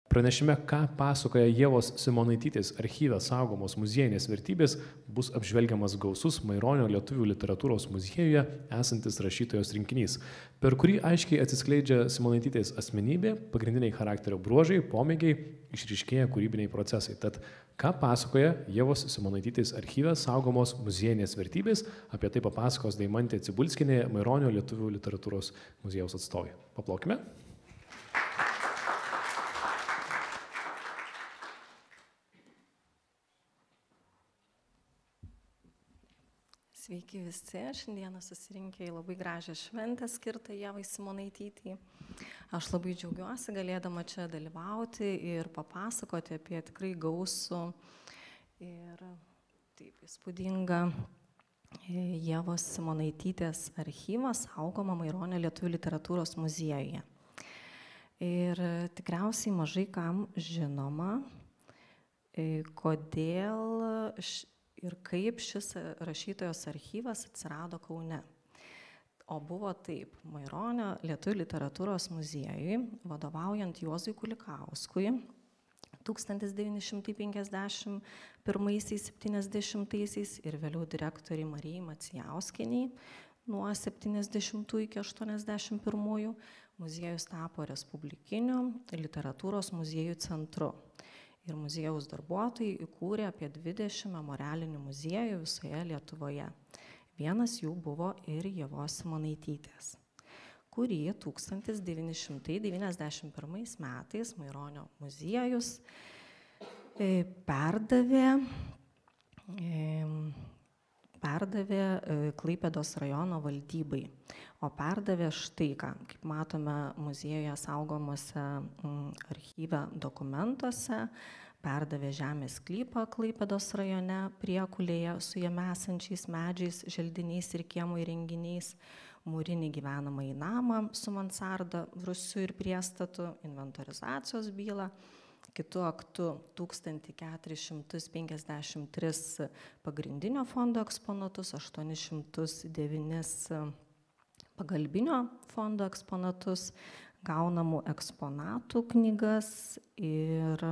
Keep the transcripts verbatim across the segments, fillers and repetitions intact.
Pranešime, ką pasakoja Ievos Simonaitytės archyve saugomos muziejinės vertybės, bus apžvelgiamas gausus Maironio lietuvių literatūros muziejuje esantis rašytojos rinkinys, per kurį aiškiai atsiskleidžia Simonaitytės asmenybė, pagrindiniai charakterio bruožai, pomėgiai, išryškėja kūrybiniai procesai. Tad ką pasakoja Ievos Simonaitytės archyve saugomos muziejinės vertybės, apie tai papasakos Deimantė Cibulskienė, Maironio lietuvių literatūros muziejaus atstovė. Paplaukime. Sveiki visi, šiandieną susirinkę į labai gražią šventę skirtą Ievai Simonaitytei. Aš labai džiaugiuosi galėdama čia dalyvauti ir papasakoti apie tikrai gausų ir taip įspūdingą Ievos Simonaitytės archyvą saugomą Maironio lietuvių literatūros muziejuje. Ir tikriausiai mažai kam žinoma, kodėl ir kaip šis rašytojos archyvas atsirado Kaune. O buvo taip, Maironio lietuvių literatūros muziejui, vadovaujant Juozui Kulikauskui, tūkstantis devyni šimtai penkiasdešimt pirmaisiais septyniasdešimtaisiais ir vėliau direktoriai Marijai Macijauskienei nuo septyniasdešimtų iki aštuoniasdešimt pirmųjų muziejus tapo Respublikiniu literatūros muziejų centru. Ir muziejaus darbuotojai įkūrė apie dvidešimt memorialinių muziejų visoje Lietuvoje. Vienas jų buvo ir Ievos Simonaitytės, kurį tūkstantis devyni šimtai devyniasdešimt pirmais metais Maironio muziejus perdavė, perdavė Klaipėdos rajono valdybai. O perdavė štai ką, kaip matome muziejuje saugomose archyve dokumentuose, perdavė žemės sklypą Klaipėdos rajone Priekulėje su jame esančiais medžiais, želdiniais ir kiemo įrenginiais, mūrinį gyvenamąjį namą su mansarda, rūsiu ir priestatu, inventorizacijos bylą, kitu aktu tūkstantis keturis šimtus penkiasdešimt tris pagrindinio fondo eksponatus, aštuonis šimtus devynis pagalbinio fondo eksponatus, gaunamų eksponatų knygas ir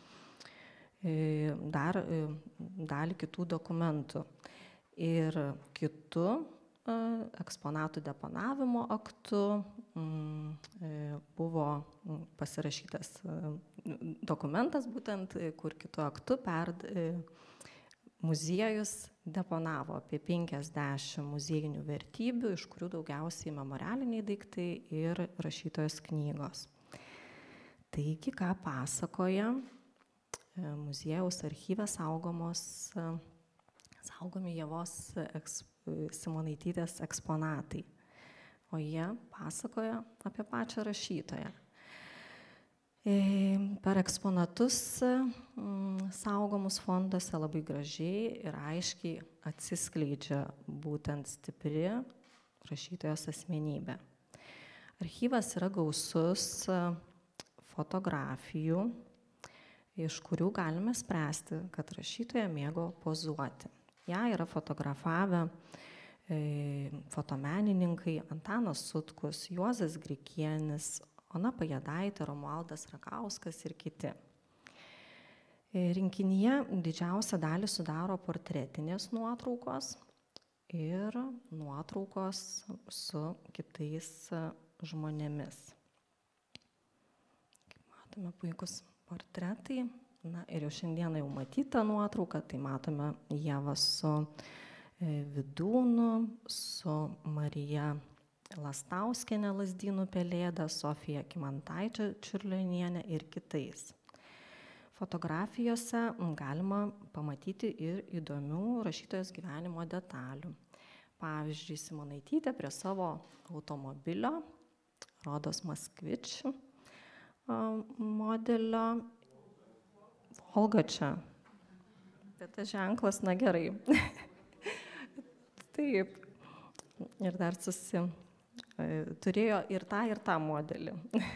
dar dalį kitų dokumentų. Ir kitu eksponatų deponavimo aktu buvo pasirašytas dokumentas, būtent kur kitu aktu perd muziejus deponavo apie penkiasdešimt muziejinių vertybių, iš kurių daugiausiai memorialiniai daiktai ir rašytojos knygos. Taigi, ką pasakoja muziejaus archyve saugomos, saugomi Ievos Simonaitytės eksponatai, o jie pasakoja apie pačią rašytoją. Per eksponatus saugomus fonduose labai gražiai ir aiškiai atsiskleidžia būtent stipri rašytojos asmenybė. Archyvas yra gausus fotografijų, iš kurių galime spręsti, kad rašytoja mėgo pozuoti. Ja yra fotografavę fotomenininkai Antanas Sutkus, Juozas Grikienis, Ona Pajėdaitė, Romualdas Rakauskas ir kiti. Rinkinyje didžiausią dalį sudaro portretinės nuotraukos ir nuotraukos su kitais žmonėmis. Kaip matome, puikus portretai. Na ir jau šiandieną jau matyta nuotrauka, tai matome Ievą su Vidūnu, su Marija Lastauskienė Lazdynų Pelėda, Sofija Kymantaitė Čiurlionienė ir kitais. Fotografijose galima pamatyti ir įdomių rašytojos gyvenimo detalių. Pavyzdžiui, Simonaitytė prie savo automobilio, rodos Moskvič modelio, Volga čia. Bet tas ženklas, na gerai. Taip. Ir dar susi... turėjo ir tą, ir tą modelį.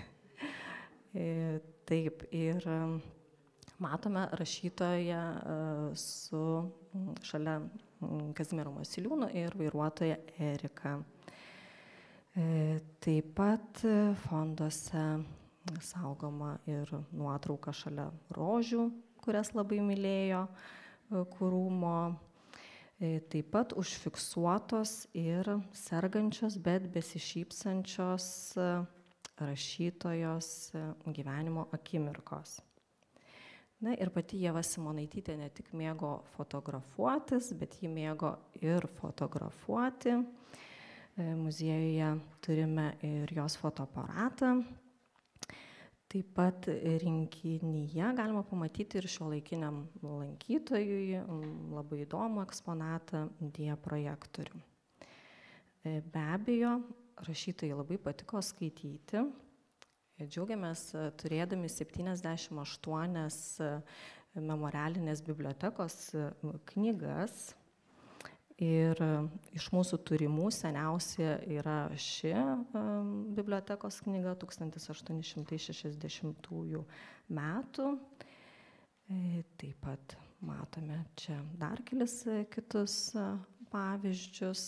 Taip, ir matome rašytoją su šalia Kazimiero Masiliūno ir vairuotoja Erika. Taip pat fonduose saugoma ir nuotrauka šalia rožių, kurias labai mylėjo Kurumo. Taip pat užfiksuotos ir sergančios, bet besišypsančios rašytojos gyvenimo akimirkos. Na ir pati Ieva Simonaitytė ne tik mėgo fotografuotis, bet ji mėgo ir fotografuoti. Muziejuje turime ir jos fotoaparatą. Taip pat rinkinyje galima pamatyti ir šiuolaikiniam lankytojui labai įdomų eksponatą diaprojektorių. Be abejo, rašytojai labai patiko skaityti. Džiaugiamės turėdami septyniasdešimt aštuonias memorialinės bibliotekos knygas. Ir iš mūsų turimų seniausia yra ši bibliotekos knyga tūkstantis aštuoni šimtai šešiasdešimtųjų metų. Taip pat matome čia dar kelis kitus pavyzdžius.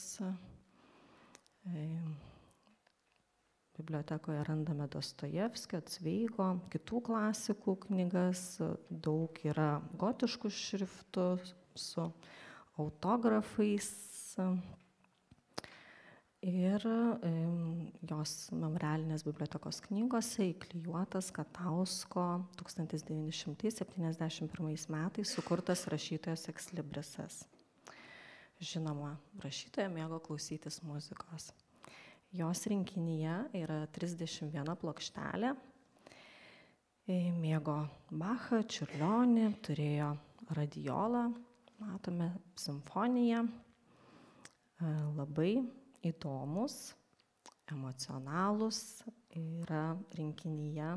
Bibliotekoje randame Dostojevskio, Cveigo, kitų klasikų knygas. Daug yra gotiškų šriftų su autografais ir jos memorialinės bibliotekos knygose įklijuotas Katausko tūkstantis devyni šimtai septyniasdešimt pirmais metais sukurtas rašytojas ekslibrisas. Žinoma, rašytoja mėgo klausytis muzikos. Jos rinkinyje yra trisdešimt viena plokštelė. Mėgo Bachą, Čiurlionį, turėjo radiolą. Matome simfoniją, labai įdomus, emocionalūs, yra rinkinyje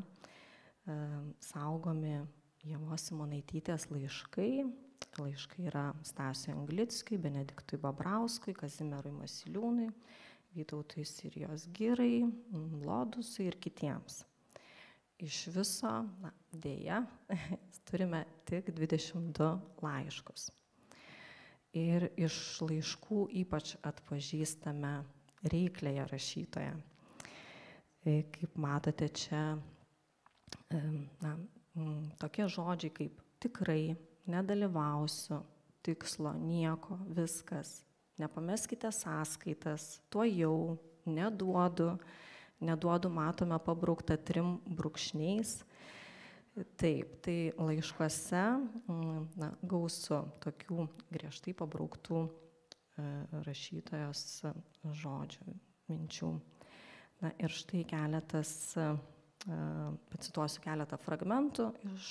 saugomi Ievos Simonaitytės laiškai. Laiškai yra Stasiui Anglickiui, Benediktui Babrauskui, Kazimierui Masiliūnui, Vytautui Sirijos Girai, Lodusui ir kitiems. Iš viso, na, dėja, turime tik dvidešimt du laiškus. Ir iš laiškų ypač atpažįstame reikliąją rašytoją. Kaip matote čia, na, tokie žodžiai kaip tikrai, nedalyvausiu, tikslo, nieko, viskas, nepameskite sąskaitas, tuojau, neduodu, neduodu matome pabrauktą trim brūkšniais. Taip, tai laiškuose na, gausu tokių griežtai pabrauktų rašytojos žodžių, minčių. Na ir štai keletas, pacituosiu keletą fragmentų iš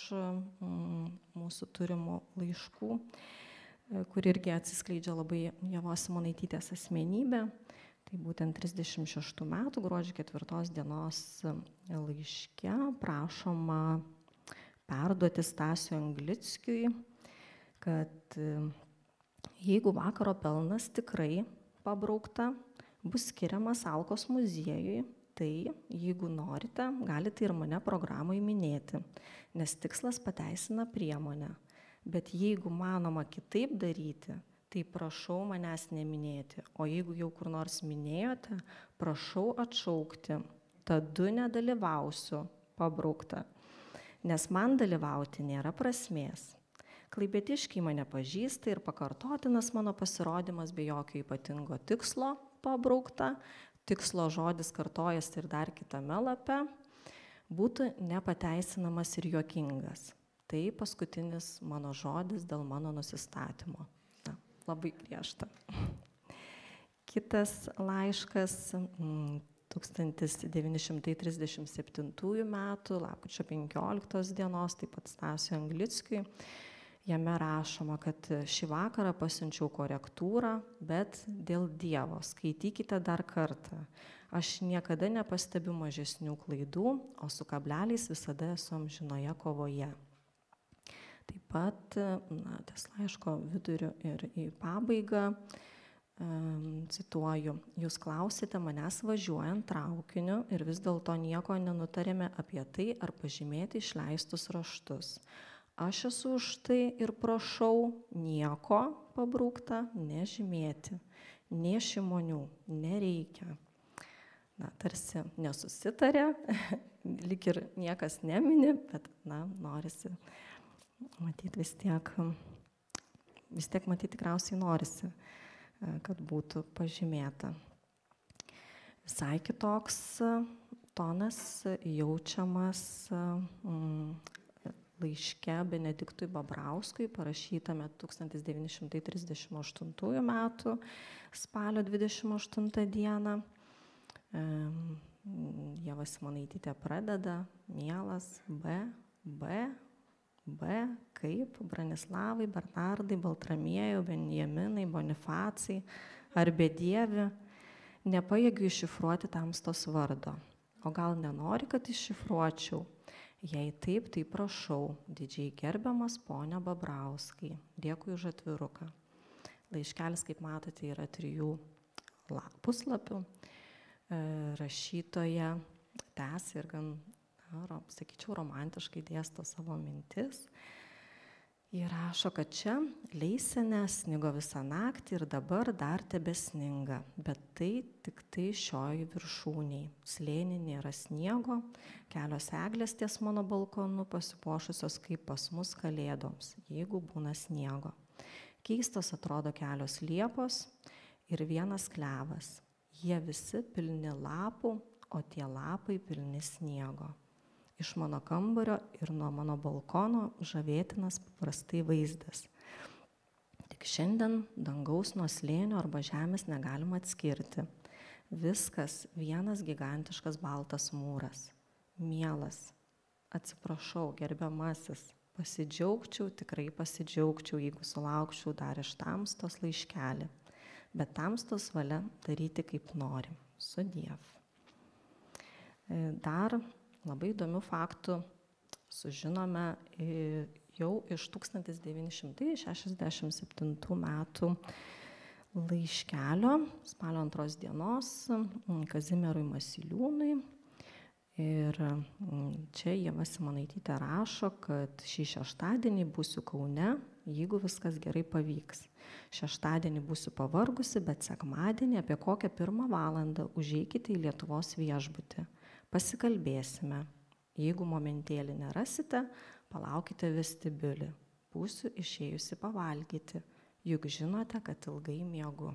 mūsų turimų laiškų, kur irgi atsiskleidžia labai Ievos Simonaitytės asmenybė. Tai būtent trisdešimt šeštų metų gruodžio ketvirtos dienos laiške prašoma perduoti Stasiui Anglickiui, kad jeigu vakaro pelnas tikrai pabraukta, bus skiriamas Alkos muziejui, tai jeigu norite, galite ir mane programai minėti, nes tikslas pateisina priemonę. Bet jeigu manoma kitaip daryti, tai prašau manęs neminėti, o jeigu jau kur nors minėjote, prašau atšaukti, tada nedalyvausiu pabraukta. Nes man dalyvauti nėra prasmės. Klaipėdiškiai mane pažįsta ir pakartotinas mano pasirodymas be jokio ypatingo tikslo pabraukta, tikslo žodis kartojasi ir dar kitame lape, būtų nepateisinamas ir juokingas. Tai paskutinis mano žodis dėl mano nusistatymo. Na, labai griežta. Kitas laiškas tūkstantis devyni šimtai trisdešimt septintųjų metų, lapkričio penkioliktos dienos, taip pat Stasiui Anglickiui. Jame rašoma, kad šį vakarą pasiunčiau korektūrą, bet dėl Dievo skaitykite dar kartą. Aš niekada nepastebiu mažesnių klaidų, o su kableliais visada esu amžinoje kovoje. Taip pat, na, ties laiško viduriu ir į pabaigą, cituoju, jūs klausite manęs važiuojant traukiniu ir vis dėlto nieko nenutarėme apie tai, ar pažymėti išleistus raštus. Aš esu už tai ir prašau nieko pabraukta nežymėti, nė šimonių, nereikia. Na, tarsi nesusitarė lyg ir niekas nemini, bet, na, norisi matyti vis tiek, vis tiek matyti tikriausiai norisi, kad būtų pažymėta. Visai kitoks tonas jaučiamas laiške Benediktui Babrauskui, parašytame tūkstantis devyni šimtai trisdešimt aštuntųjų metų spalio dvidešimt aštuntą dieną. Ieva Simonaitytė pradeda: mielas B, B, B, kaip Branislavai, Bernardai, Baltramiejau, Benjaminai, Bonifacai ar bedievi, nepajėgiu iššifruoti tamstos vardo. O gal nenori, kad iššifruočiau? Jei taip, tai prašau, didžiai gerbiamas ponia Babrauskai. Dėkui už atviruką. Laiškelis, kaip matote, yra trijų puslapių. Rašytoja tęsia ir gan, na, sakyčiau, romantiškai dėsto savo mintis. Ji rašo, kad čia Leisene snigo visą naktį ir dabar dar tebesninga, bet tai tik tai šioj viršūniai. Slėny nėra sniego, kelios eglės ties mano balkonu pasipuošusios kaip pas mus kalėdoms, jeigu būna sniego. Keistos atrodo kelios liepos ir vienas klevas. Jie visi pilni lapų, o tie lapai pilni sniego. Iš mano kambario ir nuo mano balkono žavėtinas paprastai vaizdas. Tik šiandien dangaus nuo slėnio arba žemės negalima atskirti. Viskas vienas gigantiškas baltas mūras. Mielas, atsiprašau, gerbiamasis, pasidžiaugčiau, tikrai pasidžiaugčiau, jeigu sulaukčiau dar iš tamstos laiškelį. Bet tamstos valia daryti kaip nori. Sudiev. Dar labai įdomių faktų sužinome jau iš tūkstantis devyni šimtai šešiasdešimt septintų metų laiškelio spalio antros dienos Kazimierui Masyliūnui. Ir čia Ieva Simonaitytė rašo, kad šį šeštadienį būsiu Kaune, jeigu viskas gerai pavyks. Šeštadienį būsiu pavargusi, bet sekmadienį apie kokią pirmą valandą užeikite į Lietuvos viešbutį. Pasikalbėsime. Jeigu momentėlį nerasite, palaukite vestibiulį. Būsiu išėjusi pavalgyti, juk žinote, kad ilgai miegu.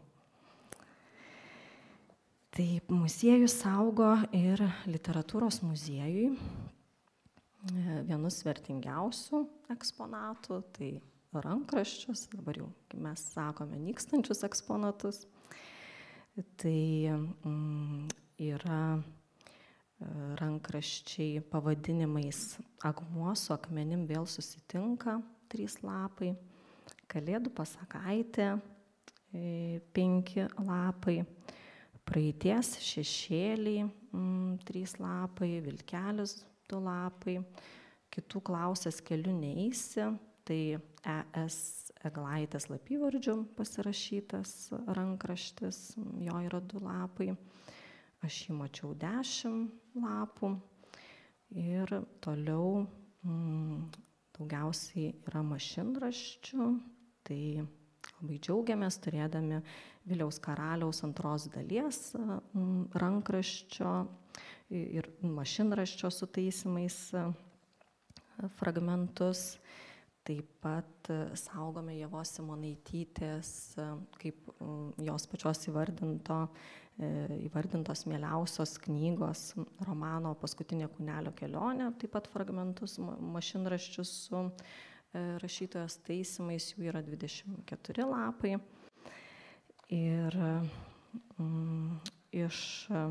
Taip, muziejus saugo ir literatūros muziejui vienus vertingiausių eksponatų, tai rankraščius, dabar jau, kaip mes sakome, nykstančius eksponatus. Tai mm, yra rankraščiai pavadinimais Akmuo su akmenim vėl susitinka, trys lapai, Kalėdų pasakaitė, penki lapai, Praeities šešėliai, trys lapai, Vilkelis, du lapai, Kitų klausęs keliu neisi, tai E S Eglaitės slapyvardžiu pasirašytas rankraštis, jo yra du lapai. Aš jį mačiau dešimt lapų ir toliau mm, daugiausiai yra mašinraščių, tai labai džiaugiamės turėdami Viliaus karaliaus antros dalies mm, rankraščio ir mašinraščio su taisymais fragmentus. Taip pat saugome Ievos Simonaitytės, kaip jos pačios įvardinto, įvardintos mieliausios knygos romano Paskutinė kūnelio kelionė, taip pat fragmentus mašinraščius su rašytojos taisymais, jų yra dvidešimt keturi lapai. Ir mm, iš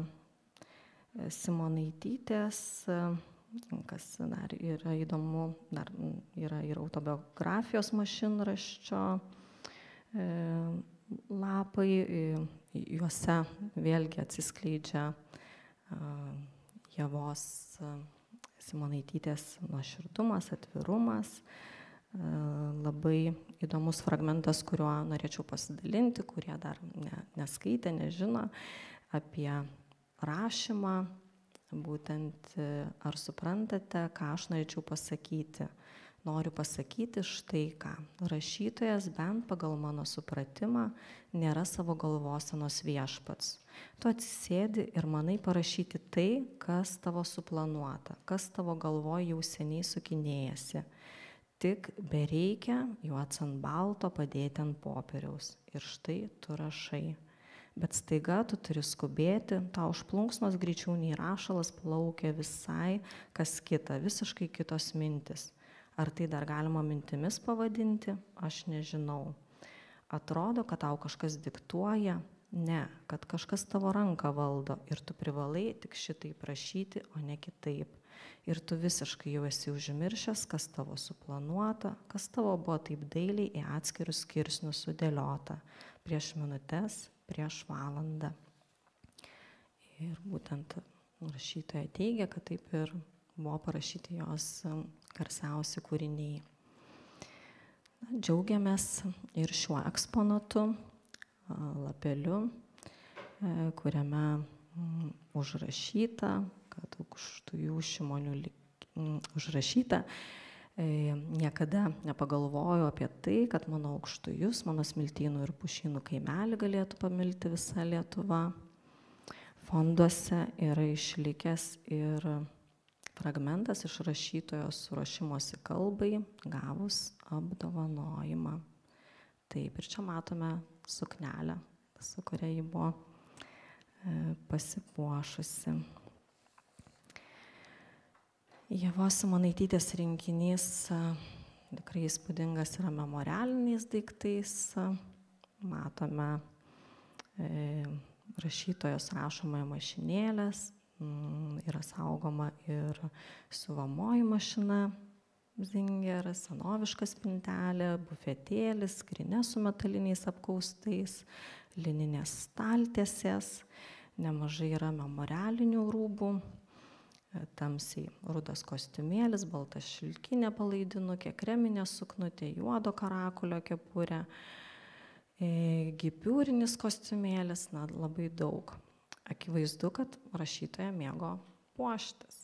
Simonaitytės, kas dar yra įdomu, dar yra ir autobiografijos mašinraščio e, lapai, juose vėlgi atsiskleidžia e, Ievos Simonaitytės nuoširdumas, atvirumas. E, labai įdomus fragmentas, kuriuo norėčiau pasidalinti, kurie dar ne, neskaitė, nežino apie rašymą. Būtent ar suprantate, ką aš norėčiau pasakyti. Noriu pasakyti štai ką. Rašytojas, bent pagal mano supratimą, nėra savo galvosenos viešpats. Tu atsisėdi ir manai parašyti tai, kas tavo suplanuota, kas tavo galvoje jau seniai sukinėjasi. Tik bereikia juos ant balto padėti ant popieriaus. Ir štai tu rašai. Bet staiga tu turi skubėti, tau užplunksnos greičiau nei rašalas plaukia visai kas kita, visiškai kitos mintis. Ar tai dar galima mintimis pavadinti? Aš nežinau. Atrodo, kad tau kažkas diktuoja? Ne, kad kažkas tavo ranką valdo ir tu privalai tik šitai prašyti, o ne kitaip. Ir tu visiškai jau esi užmiršęs, kas tavo suplanuota, kas tavo buvo taip dailiai į atskirus skirsnius sudėliota. Prieš minutes, prieš valandą. Ir būtent rašytoja teigia, kad taip ir buvo parašyti jos garsiausi kūriniai. Džiaugiamės ir šiuo eksponatu, lapeliu, kuriame užrašyta, kad Aukštujų Šimonių užrašyta. Niekada nepagalvojau apie tai, kad mano Aukštujus, mano Smiltynų ir Pušynų kaimelį galėtų pamilti visa Lietuva. Fonduose yra išlikęs ir fragmentas iš rašytojos ruošimosi kalbai, gavus apdovanojimą. Taip, ir čia matome suknelę, su kuria ji buvo pasipuošusi. Ievos Simonaitytės rinkinys tikrai įspūdingas yra memorialiniais daiktais. Matome rašytojos rašomąją mašinėlės, yra saugoma ir siuvamoji mašina, Zinger, senoviška spintelė, bufetėlis, skrynia su metaliniais apkaustais, lininės staltiesės, nemažai yra memorialinių rūbų, tamsiai rudas kostiumėlis, balta šilkinė palaidinukė, kreminė suknutė, juodo karakulio kepurė, gipiūrinis kostiumėlis, na, labai daug. Akivaizdu, kad rašytoja mėgo puoštis.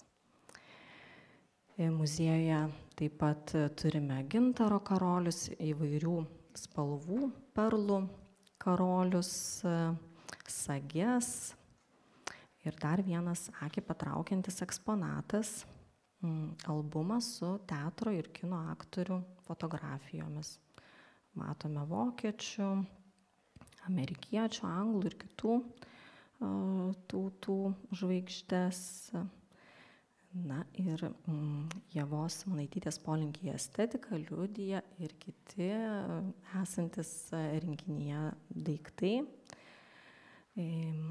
Muziejuje taip pat turime gintaro karolius, įvairių spalvų perlų karolius, sages ir dar vienas akį patraukiantis eksponatas, albumas su teatro ir kino aktorių fotografijomis. Matome vokiečių, amerikiečių, anglų ir kitų tautų žvaigždės. Na ir mm, Ievos Simonaitytės polinkį į estetiką liudija ir kiti esantis rinkinyje daiktai. E,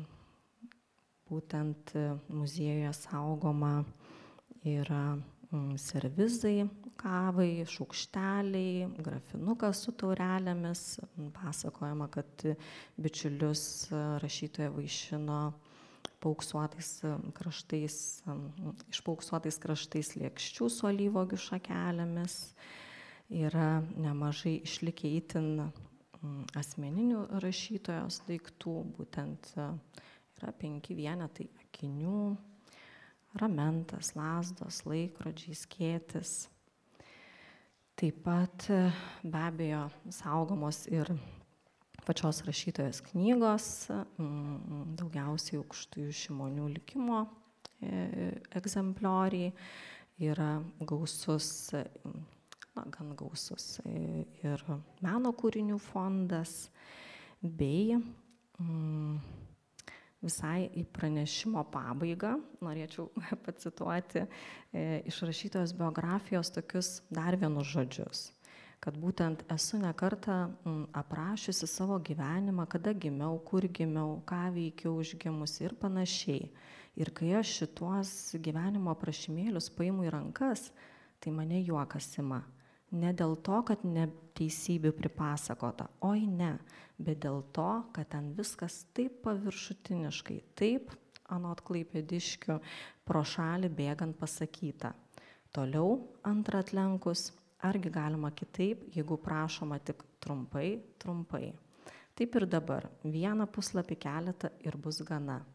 būtent muziejuje saugoma yra mm, servizai kavai, šaukšteliai, grafinukas su taurelėmis. Pasakojama, kad bičiulius rašytoja vaišino pauksuotais kraštais, išpauksuotais kraštais lėkščių su alyvuogių šakelėmis. Yra nemažai išlikę itin asmeninių rašytojos daiktų, būtent yra penki vienetai akinių, ramentas, lazdos, laikrodžiai, skėtis. Taip pat be abejo saugomos ir pačios rašytojos knygos, daugiausiai Aukštųjų Šimonių likimo egzemplioriai, yra gausus, na, gan gausus ir meno kūrinių fondas, bei mm, visai į pranešimo pabaigą norėčiau pacituoti iš rašytojos biografijos tokius dar vienus žodžius. Kad būtent esu ne kartą aprašiusi savo gyvenimą, kada gimiau, kur gimiau, ką veikiau užgimusi ir panašiai. Ir kai aš šituos gyvenimo aprašymėlius paimu į rankas, tai mane juokas ima. Ne dėl to, kad neteisybių pripasakota, oi ne, bet dėl to, kad ten viskas taip paviršutiniškai, taip anot klaipėdiškių pro šalį bėgant pasakyta. Toliau antrą atlenkus, argi galima kitaip, jeigu prašoma tik trumpai, trumpai. Taip ir dabar, vieną puslapį keletą ir bus gana.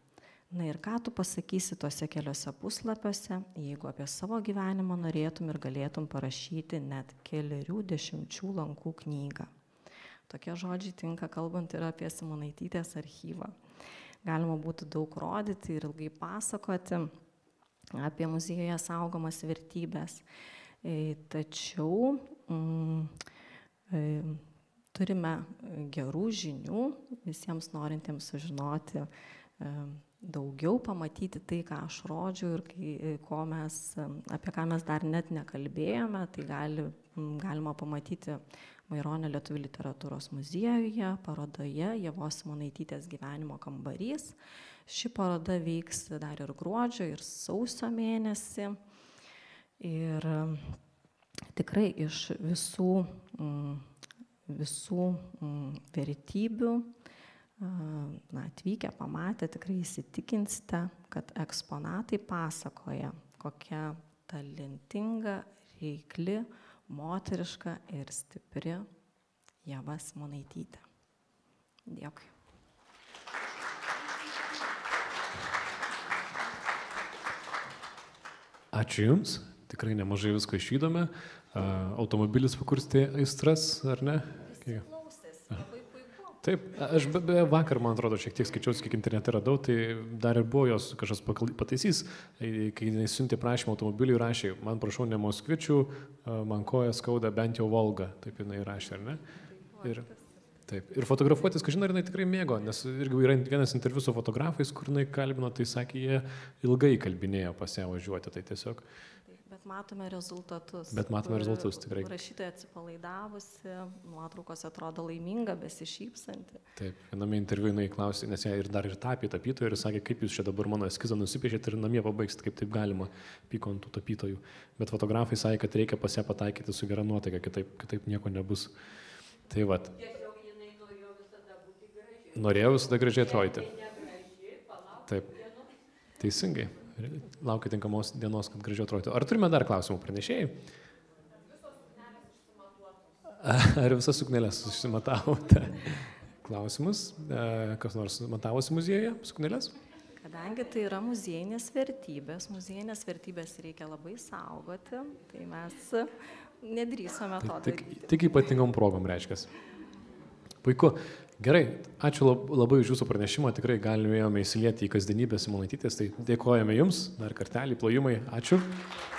Na ir ką tu pasakysi tuose keliuose puslapiuose, jeigu apie savo gyvenimą norėtum ir galėtum parašyti net keliarių dešimčių lankų knygą. Tokie žodžiai tinka kalbant ir apie Simonaitytės archyvą. Galima būtų daug rodyti ir ilgai pasakoti apie muziejuje saugomas vertybės. Tačiau mm, turime gerų žinių visiems norintiems sužinoti daugiau, pamatyti tai, ką aš rodžiu ir kai, ko mes, apie ką mes dar net nekalbėjome, tai gali, galima pamatyti Maironio lietuvių literatūros muziejuje, parodoje Ievos Simonaitytės gyvenimo kambarys. Ši paroda veiks dar ir gruodžio, ir sausio mėnesį. Ir tikrai iš visų, visų vertybių, na, atvykę, pamatę, tikrai įsitikinsite, kad eksponatai pasakoja, kokia talentinga, reikli, moteriška ir stipri Ieva Simonaitytė. Dėkui. Ačiū Jums. Tikrai nemažai visko išvydome. Automobilis pakurstė aistras, ar ne? Taip, aš be, be vakar, man atrodo, šiek tiek skaičiausi, kiek internete radau, tai dar ir buvo jos kažkas pataisys, kai jis siuntė prašymą automobiliui, rašė, man prašau ne Moskvičių, man koja skauda bent jau Volga, taip jinai rašė, ar ne? Ir, taip, ir fotografuotis, kažin ar jinai tikrai mėgo, nes irgi yra vienas interviu su fotografais, kur jinai kalbino, tai sakė, jie ilgai kalbinėjo pas ją važiuoti, tai tiesiog... Bet matome rezultatus. Bet matome rezultatus, tikrai. Rašytoja atsipalaidavusi, nuotraukos atrodo laiminga, besišypsanti. Taip, viename interviu jinai klausė, nes ją ir dar ir tapė tapytojų ir sakė, kaip jūs čia dabar mano eskizą nusipiešėte ir namie pabaigsit, kaip taip galima, pyko ant tų tapytojų. Bet fotografai sakė, kad reikia pas ją pataikyti su gera nuotaika, kitaip, kitaip nieko nebus. Tai vat. Norėjau visada gražiai atrodyti. Taip, teisingai. Laukia tinkamos dienos, kad gražiau atrodytų. Ar turime dar klausimų pranešėjai? Ar visas suknelės susimatavote? Klausimus. Kas nors matavosi muziejuje suknelės? Kadangi tai yra muziejinės vertybės, muziejinės vertybės reikia labai saugoti, tai mes nedrįsome to tai tik, daryti. Tik ypatingom progom reiškias. Puiku. Gerai, ačiū labai už jūsų pranešimą, tikrai galėjome įsilieti į kasdienybę Simonaitytės, tai dėkojame Jums, dar kartelį, plojimai, ačiū.